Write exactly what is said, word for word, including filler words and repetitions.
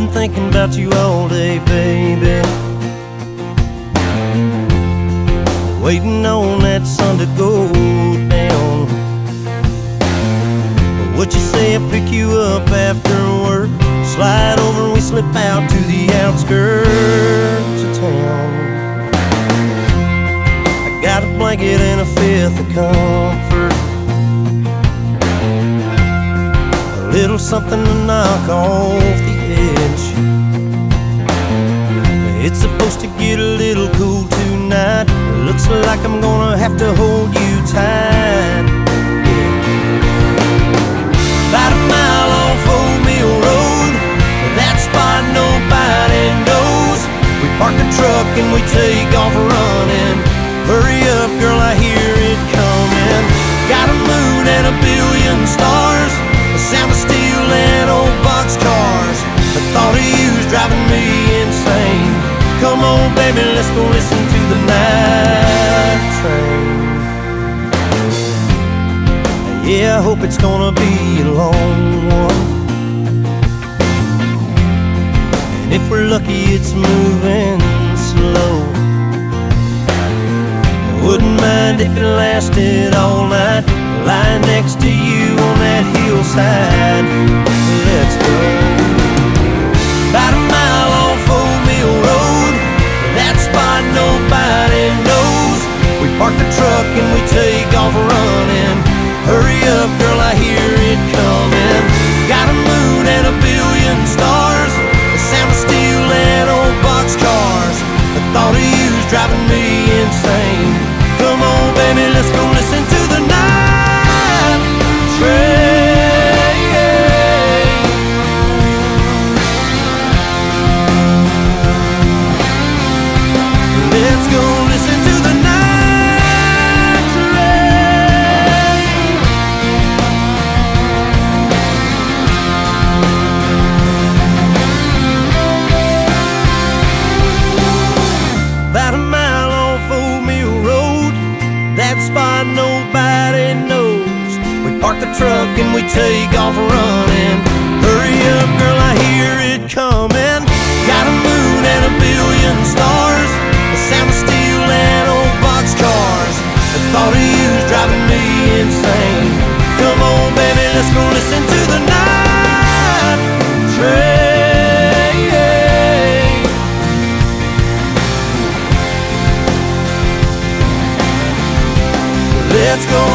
been thinking about you all day, baby, waiting on that sun to go down. What you say I pick you up after work, slide over and we slip out to the outskirts of town. I got a blanket and a fifth of comfort, a little something to knock off the edge. It's supposed to get a little cool tonight. It looks like I'm gonna have to hold you tight. About a mile on Four Mill Road, that spot nobody knows. We park the truck and we take off running. Hurry up, girl, I hear it coming. Got a moon and a billion stars, the sound of steel and old boxcars. The thought of you's driving me insane. Come on, baby, let's go listen to the night train. Yeah, I hope it's gonna be a long one, and if we're lucky it's moving slow. Wouldn't mind if it lasted all night, lying next to you on that hillside. Let's go. About a mile on Four Mill Road, that spot nobody knows. We park the truck and we take off running. Hurry up, girl, I hear it coming. Got a moon and a billion stars, the sound of steel and old boxcars. The thought of you's driving me insane. Come on, baby, let's go listen to the night train. Let's go listen to the night train. About a mile on Four Mill Road, that spot nobody knows. We park the truck and we take off running. Hurry up, girl, I hear it coming. Got a moon and a billion stars, the sound of steel and old boxcars. The thought of you's driving me insane. Come on, baby, let's go listen to the night train. Let's go